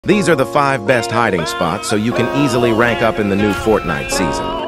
These are the 5 best hiding spots so you can easily rank up in the new Fortnite season.